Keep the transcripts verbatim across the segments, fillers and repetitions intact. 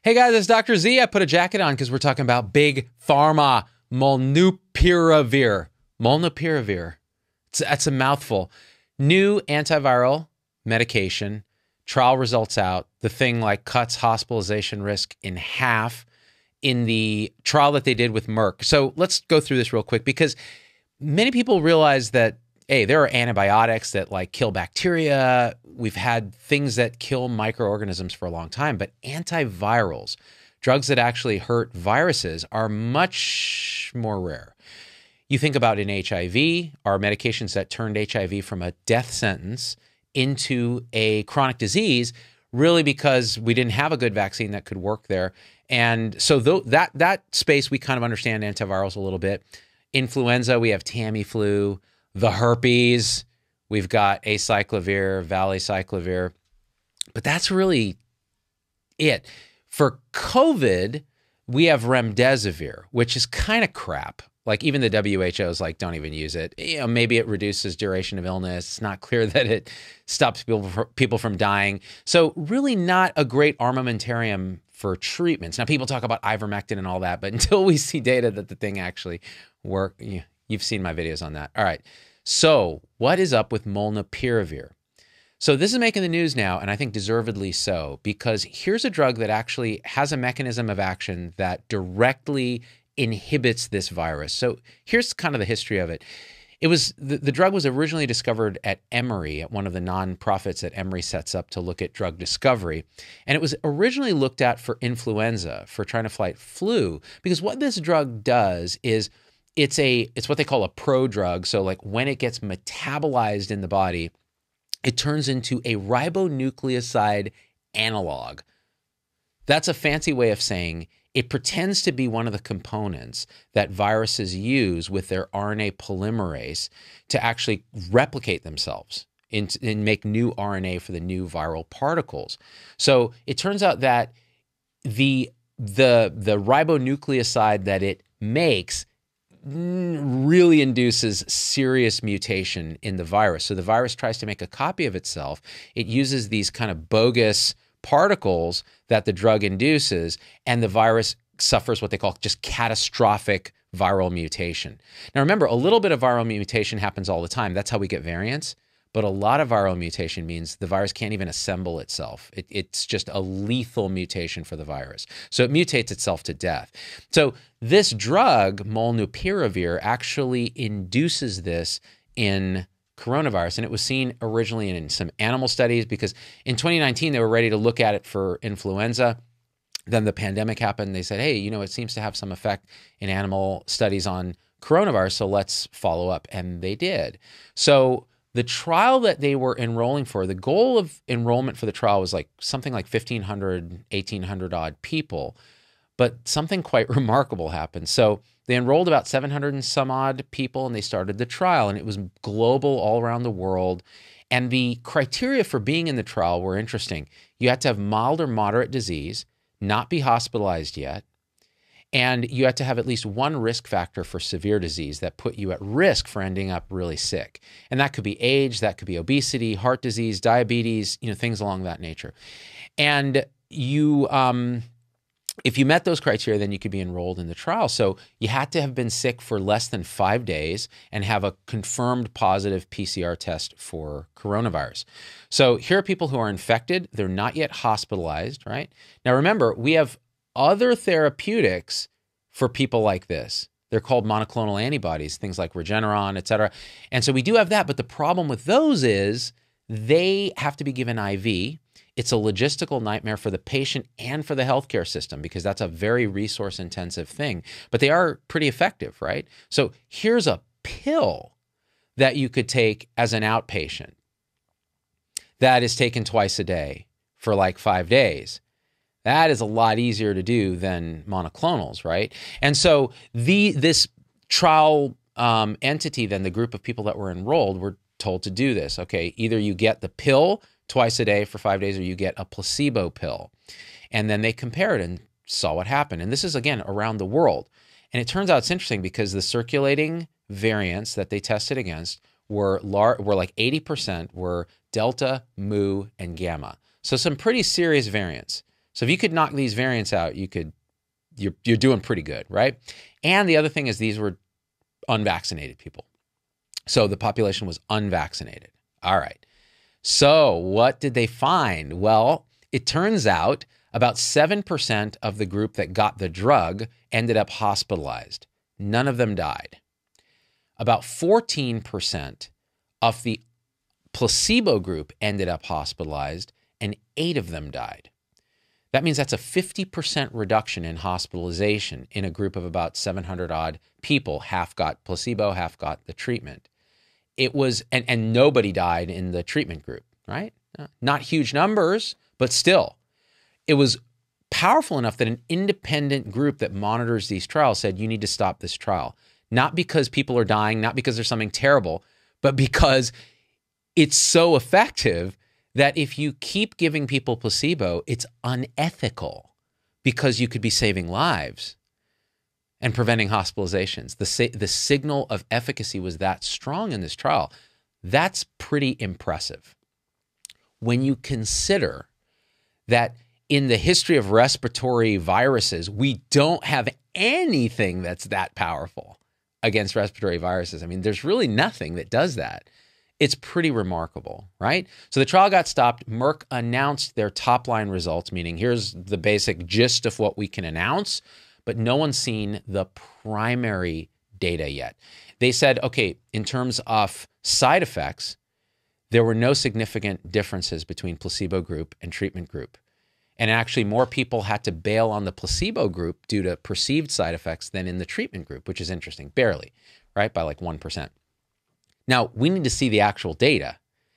Hey guys, it's Doctor Z. I put a jacket on because we're talking about big pharma, Molnupiravir. Molnupiravir. It's, that's a mouthful. New antiviral medication. Trial results out. The thing like cuts hospitalization risk in half in the trial that they did with Merck. So let's go through this real quick because many people realize that, hey, there are antibiotics that like kill bacteria. We've had things that kill microorganisms for a long time, but antivirals, drugs that actually hurt viruses, are much more rare. You think about in H I V, our medications that turned H I V from a death sentence into a chronic disease, really because we didn't have a good vaccine that could work there. And so th- that that space, we kind of understand antivirals a little bit. Influenza, we have Tamiflu. The herpes, we've got acyclovir, valacyclovir, but that's really it. For COVID, we have remdesivir, which is kind of crap. Like even the W H O is like, don't even use it. You know, maybe it reduces duration of illness. It's not clear that it stops people people from dying. So really not a great armamentarium for treatments. Now people talk about ivermectin and all that, but until we see data that the thing actually works, you know, you've seen my videos on that. All right. So what is up with Molnupiravir? So this is making the news now, and I think deservedly so, because here's a drug that actually has a mechanism of action that directly inhibits this virus. So here's kind of the history of it. It was the, the drug was originally discovered at Emory, at one of the nonprofits that Emory sets up to look at drug discovery. And it was originally looked at for influenza, for trying to fight flu, because what this drug does is It's a it's what they call a prodrug. So like when it gets metabolized in the body, it turns into a ribonucleoside analog. That's a fancy way of saying it pretends to be one of the components that viruses use with their R N A polymerase to actually replicate themselves and, and make new R N A for the new viral particles. So it turns out that the the the ribonucleoside that it makes really induces serious mutation in the virus. So the virus tries to make a copy of itself. It uses these kind of bogus particles that the drug induces, and the virus suffers what they call just catastrophic viral mutation. Now remember, a little bit of viral mutation happens all the time. That's how we get variants. But a lot of viral mutation means the virus can't even assemble itself. It, it's just a lethal mutation for the virus. So it mutates itself to death. So this drug, Molnupiravir, actually induces this in coronavirus. And it was seen originally in some animal studies because in twenty nineteen, they were ready to look at it for influenza. Then the pandemic happened. They said, hey, you know, it seems to have some effect in animal studies on coronavirus, so let's follow up. And they did. So the trial that they were enrolling for, the goal of enrollment for the trial was like something like fifteen hundred, eighteen hundred odd people, but something quite remarkable happened. So they enrolled about seven hundred and some odd people, and they started the trial, and it was global all around the world. And the criteria for being in the trial were interesting. You had to have mild or moderate disease, not be hospitalized yet, and you had to have at least one risk factor for severe disease that put you at risk for ending up really sick. And that could be age, that could be obesity, heart disease, diabetes, you know, things along that nature. And you, um, if you met those criteria, then you could be enrolled in the trial. So you had to have been sick for less than five days and have a confirmed positive P C R test for coronavirus. So here are people who are infected. They're not yet hospitalized, right? Now, remember, we have other therapeutics for people like this. They're called monoclonal antibodies, things like Regeneron, et cetera. And so we do have that, but the problem with those is they have to be given I V. It's a logistical nightmare for the patient and for the healthcare system because that's a very resource-intensive thing. But they are pretty effective, right? So here's a pill that you could take as an outpatient that is taken twice a day for like five days. That is a lot easier to do than monoclonals, right? And so the this trial um, entity, then the group of people that were enrolled, were told to do this. Okay, either you get the pill twice a day for five days or you get a placebo pill. And then they compared and saw what happened. And this is, again, around the world. And it turns out it's interesting because the circulating variants that they tested against were, lar- were like eighty percent were Delta, Mu, and Gamma. So some pretty serious variants. So if you could knock these variants out, you could, you're, you're doing pretty good, right? And the other thing is these were unvaccinated people. So the population was unvaccinated. All right. So what did they find? Well, it turns out about seven percent of the group that got the drug ended up hospitalized. None of them died. About fourteen percent of the placebo group ended up hospitalized, and eight of them died. That means that's a fifty percent reduction in hospitalization in a group of about seven hundred odd people. Half got placebo, half got the treatment. It was, and, and nobody died in the treatment group, right? Not huge numbers, but still. It was powerful enough that an independent group that monitors these trials said, you need to stop this trial. Not because people are dying, not because there's something terrible, but because it's so effective that if you keep giving people placebo, it's unethical because you could be saving lives and preventing hospitalizations. The, the signal of efficacy was that strong in this trial. That's pretty impressive. When you consider that in the history of respiratory viruses, we don't have anything that's that powerful against respiratory viruses. I mean, there's really nothing that does that. It's pretty remarkable, right? So the trial got stopped. Merck announced their top-line results, meaning here's the basic gist of what we can announce, but no one's seen the primary data yet. They said, okay, in terms of side effects, there were no significant differences between placebo group and treatment group. And actually, more people had to bail on the placebo group due to perceived side effects than in the treatment group, which is interesting, barely, right, by like one percent. Now, we need to see the actual data.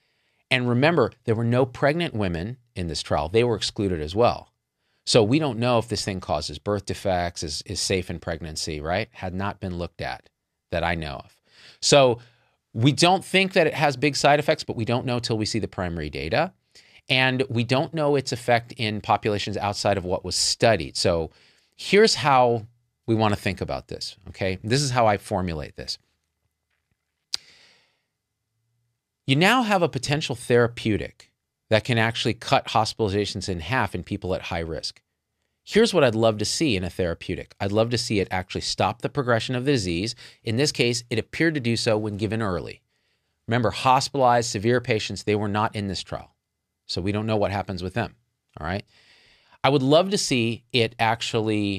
And remember, there were no pregnant women in this trial. They were excluded as well. So we don't know if this thing causes birth defects, is, is safe in pregnancy, right? Had not been looked at that I know of. So we don't think that it has big side effects, but we don't know till we see the primary data. And we don't know its effect in populations outside of what was studied. So here's how we want to think about this, okay? This is how I formulate this. You now have a potential therapeutic that can actually cut hospitalizations in half in people at high risk. Here's what I'd love to see in a therapeutic. I'd love to see it actually stop the progression of the disease. In this case, it appeared to do so when given early. Remember, hospitalized, severe patients, they were not in this trial. So we don't know what happens with them, all right? I would love to see it actually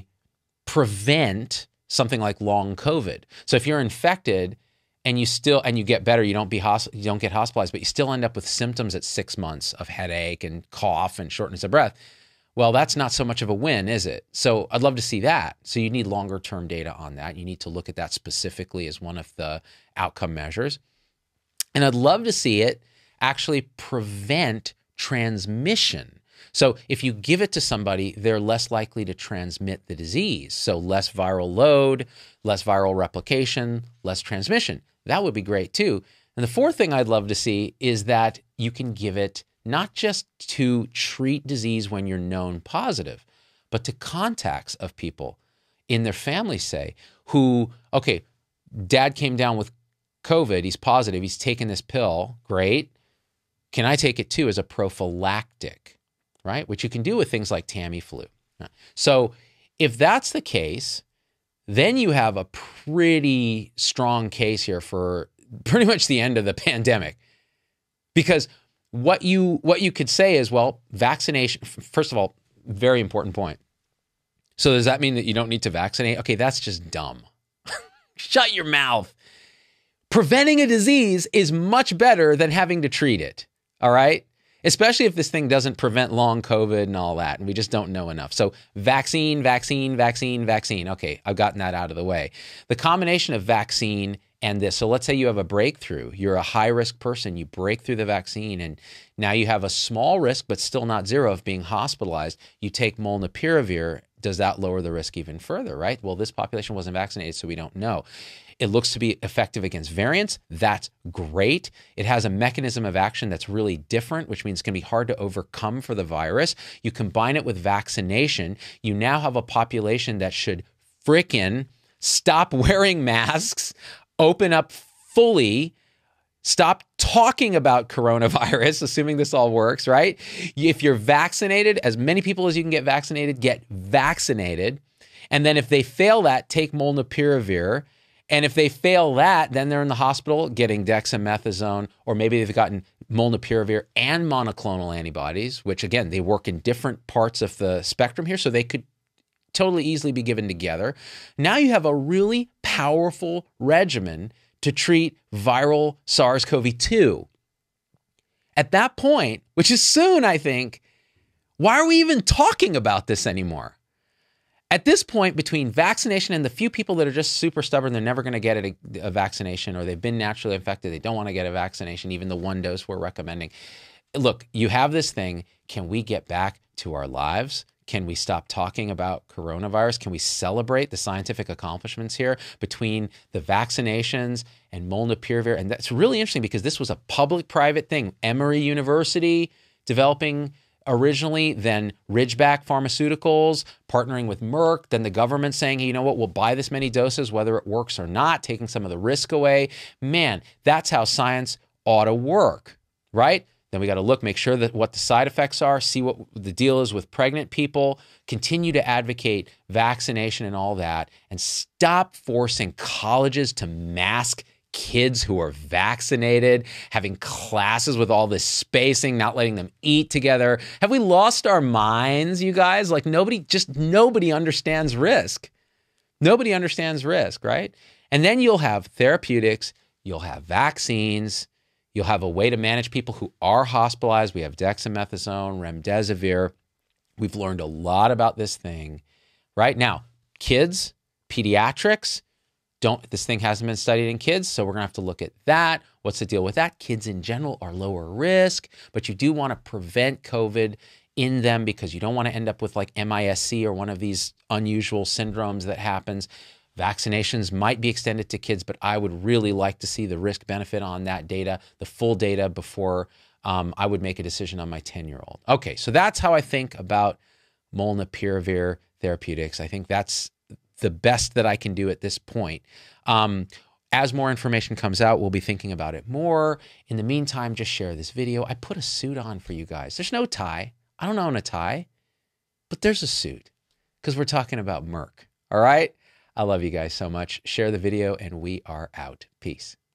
prevent something like long COVID. So if you're infected and you still, and you get better, you don't be hosp- you don't get hospitalized, but you still end up with symptoms at six months of headache and cough and shortness of breath. Well, that's not so much of a win, is it? So I'd love to see that. So you need longer term data on that. You need to look at that specifically as one of the outcome measures. And I'd love to see it actually prevent transmission. So if you give it to somebody, they're less likely to transmit the disease. So less viral load, less viral replication, less transmission. That would be great too. And the fourth thing I'd love to see is that you can give it not just to treat disease when you're known positive, but to contacts of people in their family, say, who, okay, dad came down with COVID, he's positive, he's taken this pill, great. Can I take it too as a prophylactic, right? Which you can do with things like Tamiflu. So if that's the case, then you have a pretty strong case here for pretty much the end of the pandemic. Because what you what you could say is, well, vaccination, first of all, very important point. So does that mean that you don't need to vaccinate? Okay, that's just dumb. Shut your mouth. Preventing a disease is much better than having to treat it. All right? Especially if this thing doesn't prevent long COVID and all that, and we just don't know enough. So vaccine, vaccine, vaccine, vaccine. Okay, I've gotten that out of the way. The combination of vaccine and this, so let's say you have a breakthrough. You're a high-risk person. You break through the vaccine, and now you have a small risk, but still not zero, of being hospitalized. You take Molnupiravir. Does that lower the risk even further, right? Well, this population wasn't vaccinated, so we don't know. It looks to be effective against variants. That's great. It has a mechanism of action that's really different, which means it's going to be hard to overcome for the virus. You combine it with vaccination. You now have a population that should frickin' stop wearing masks, open up fully, Stop talking about coronavirus, assuming this all works, right? If you're vaccinated, as many people as you can get vaccinated, get vaccinated. And then if they fail that, take Molnupiravir. And if they fail that, then they're in the hospital getting dexamethasone, or maybe they've gotten Molnupiravir and monoclonal antibodies, which again, they work in different parts of the spectrum here, so they could totally easily be given together. Now you have a really powerful regimen to treat viral SARS CoV two. At that point, which is soon, I think, why are we even talking about this anymore? At this point, between vaccination and the few people that are just super stubborn, they're never going to get a, a vaccination, or they've been naturally infected, they don't want to get a vaccination, even the one dose we're recommending. Look, you have this thing. Can we get back to our lives? Can we stop talking about coronavirus? Can we celebrate the scientific accomplishments here between the vaccinations and Molnupiravir? And that's really interesting because this was a public-private thing. Emory University developing originally, then Ridgeback Pharmaceuticals partnering with Merck, then the government saying, hey, you know what, we'll buy this many doses, whether it works or not, taking some of the risk away. Man, that's how science ought to work, right? Then we got to look, make sure that what the side effects are, see what the deal is with pregnant people, continue to advocate vaccination and all that, and stop forcing colleges to mask kids who are vaccinated, having classes with all this spacing, not letting them eat together. Have we lost our minds, you guys? Like nobody, just nobody understands risk. Nobody understands risk, right? And then you'll have therapeutics, you'll have vaccines, you'll have a way to manage people who are hospitalized. We have dexamethasone, remdesivir. We've learned a lot about this thing. Right now, kids, pediatrics, Don't, this thing hasn't been studied in kids, so we're going to have to look at that. What's the deal with that? Kids in general are lower risk, but you do want to prevent COVID in them because you don't want to end up with like M I S C or one of these unusual syndromes that happens. Vaccinations might be extended to kids, but I would really like to see the risk benefit on that data, the full data, before um, I would make a decision on my ten-year-old. Okay, so that's how I think about Molnupiravir therapeutics. I think that's the best that I can do at this point. Um, as more information comes out, we'll be thinking about it more. In the meantime, just share this video. I put a suit on for you guys. There's no tie. I don't own a tie, but there's a suit because we're talking about Merck. All right? I love you guys so much. Share the video and we are out. Peace.